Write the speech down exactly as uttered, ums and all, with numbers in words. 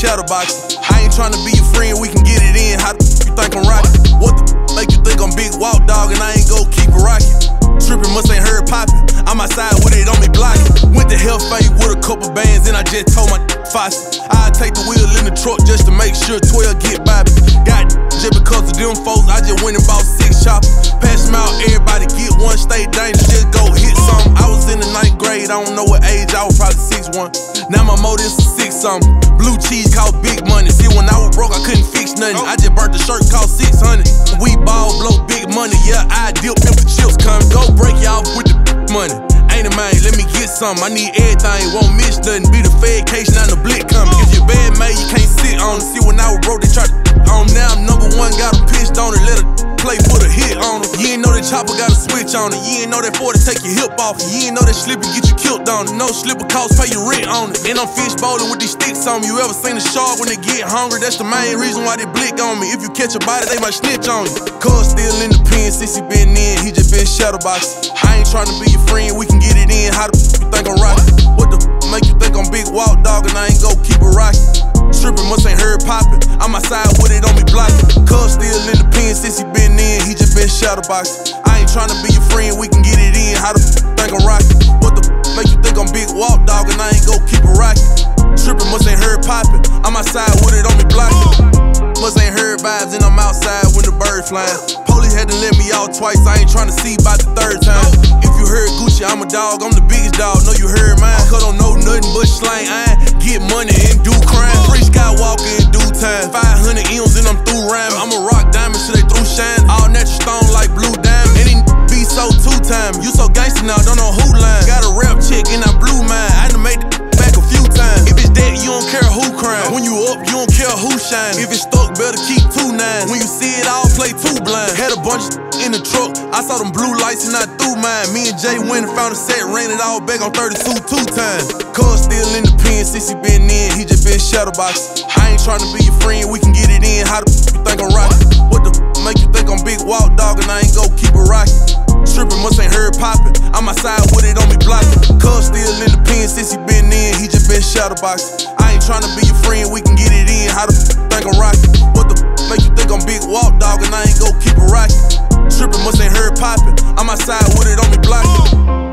shadow boxing. I ain't tryna be your friend, we can get it in. How the f you think I'm rockin'? What the f make you think I'm big walk dog and I ain't go keep it rockin'? Trippin' must ain't heard poppin'. I'm outside with it on me blockin'. Went to Health Fade with a couple bands and I just told my Fossy I'll take the wheel in the truck just to make sure twelve get by me. Got just because of them folks, I just went and bought six choppers. Pass them out, everybody get one, stay dangerous, just go hit some. I was in the ninth grade, I don't know what age, I was probably six one. Now my motor is a six something. Blue cheese cost big money. See, when I was broke, I couldn't fix nothing. I just burnt the shirt, cost six hundred. We ball, blow big money. Yeah, I dip if the chips coming. Go break y'all with the money. Ain't it, man? Let me get some. I need everything, won't miss nothing. Be the Fedcation and the blick coming. If you're bad, man, you can't sit on it. See, when I was broke, they tried to on. Now I'm number one, got them pitched on it. Let her play, put a hit on it. You ain't know that chopper got a switch on it. You ain't know that forty take your hip off it. You ain't know that slipper get you killed on it. No slipper cost, pay your rent on it. And I'm fish bowling with these sticks on me. You ever seen a shark when they get hungry? That's the main reason why they blick on me. If you catch a body, they might snitch on you. Cuz still in the pen since he been in. He just been shadow boxing. I ain't tryna be your friend, we can get it in. How the f you think I'm rockin'? What the f make you think I'm big walk dog and I ain't go keep it rockin'? Trippin' must ain't heard poppin'. I'm outside with it on me blockin'. Cuz still in the pen since he been in. He just been shadow boxing. I ain't tryna be your friend, we can get it in. How the f think I'm rockin'? What the f make you think I'm big walk dog and I ain't go keep it rockin'? Trippin' must ain't heard poppin'. I'm outside with it on me blockin'. Must ain't heard vibes and I'm outside when the bird flyin'. Police had to let me out twice, I ain't tryna see about the third time. If you heard Gucci, I'm a dog, I'm the biggest dog. Know you heard mine, cuz don't know nothing but slang. I get money and do crime. Free Skywalker in due time. five hundred M's and I'm through rhyming. I'm a rock diamond, so they through shine. All natural stone like blue diamond. And these be so two-time. You so gangsta now, don't know who line. Got a rap chick and I blew mine. I done made the back a few times. If it's dead, you don't care who crime. When you up, you don't care who shine. If it's stuck, better keep two nines. When you see it all, play two blind. Had a bunch of in the truck, I saw them blue lights and I threw mine. Me and Jay went and found a set, ran it all back on thirty-two two times. Cuz still in the pen since he been in, he just been shadow boxing. I ain't tryna be your friend, we can get it in. How the f you think I'm rockin'? What the f make you think I'm big walk dog and I ain't go keep it rockin'? Trippin' must ain't heard poppin'. I'm outside with it on me blockin'. Cuz still in the pen since he been in, he just been shadow boxing. I ain't tryna be your friend, we can get it in. How the f think I'm rockin'? What the f make you think I'm big walk dog and I ain't go keep it rockin'? Trippin' must ain't heard poppin'. I'm outside with it on me blockin'.